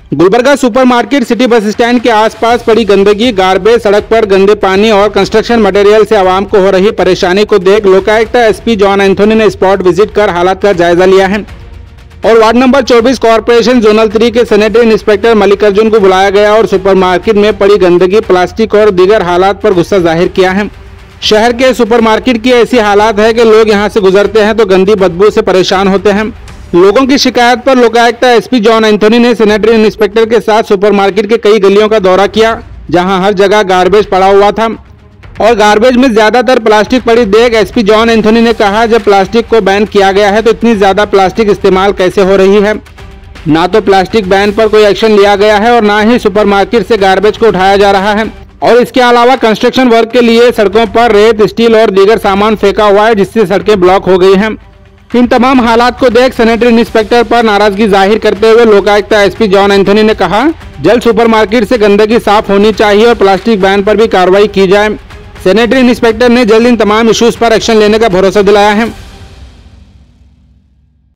Gulbarga supermarket city bus stand के आसपास पड़ी गंदगी, गार्बेज, सड़क पर गंदे पानी और कंस्ट्रक्शन मटेरियल से आवाम को हो रही परेशानी को देख लोकायुक्त एसपी जॉन एंथोनी ने स्पॉट विजिट कर हालात का जायजा लिया है और वार्ड नंबर 24 कॉर्पोरेशन जोनल 3 के सैनिटरी इंस्पेक्टर मल्लिकार्जुन को बुलाया गया और सुपरमार्केट में पड़ी गंदगी, प्लास्टिक और दीगर हालात पर गुस्सा जाहिर किया है। शहर के सुपरमार्केट की ऐसी हालात है कि लोग यहां से गुजरते हैं तो गंदी बदबू से परेशान होते हैं। लोगों की शिकायत पर लोकायुक्त एसपी जॉन एंथोनी ने सैनिटरी इंस्पेक्टर के साथ सुपरमार्केट के कई गलियों का दौरा किया, जहां हर जगह गार्बेज पड़ा हुआ था और गार्बेज में ज्यादातर प्लास्टिक पड़ी देख एसपी जॉन एंथोनी ने कहा, जब प्लास्टिक को बैन किया गया है तो इतनी ज्यादा प्लास्टिक इस्तेमाल कैसे हो रही है। ना तो प्लास्टिक बैन पर कोई एक्शन लिया गया है और ना ही सुपरमार्केट से गार्बेज को उठाया जा रहा है और इसके अलावा कंस्ट्रक्शन वर्क के लिए सड़कों पर रेत, स्टील और दीगर सामान फेंका हुआ है, जिससे सड़कें ब्लॉक हो गई हैं। इन तमाम हालात को देख सैनिटरी इंस्पेक्टर पर नाराजगी जाहिर करते हुए लोकायुक्त एसपी जॉन एंथोनी ने कहा, जल्द सुपरमार्केट से गंदगी साफ होनी चाहिए और प्लास्टिक बैन पर भी कार्रवाई की जाए। सैनिटरी इंस्पेक्टर ने जल्द इन तमाम इश्यूज पर एक्शन लेने का भरोसा दिलाया है।